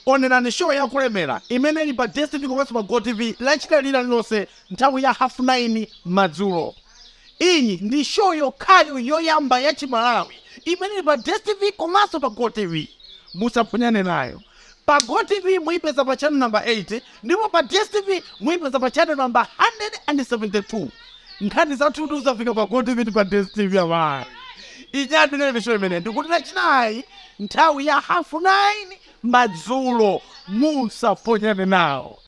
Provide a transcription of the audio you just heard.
Onerani show ya kulemera imene ili pa DSTV komanso pa GoTV lachita lililonse nthawi ya 9:30 madzulo. Iyi ndi show yokhayo yoyamba ya Chimalawi imene ili pa DSTV komanso pa GoTV. Musaphonyane nayo. Pa GoTV muipeza pa channel number 8 ndipo pa DSTV muipeza pa channel number 172. Nkhani zathu zafika pa GoTV ndi pa DSTV amayi. Ichatu nene show imene ndikuti lachinayi nthawi ya 9:30 madzulo. Musaphonyane nawo.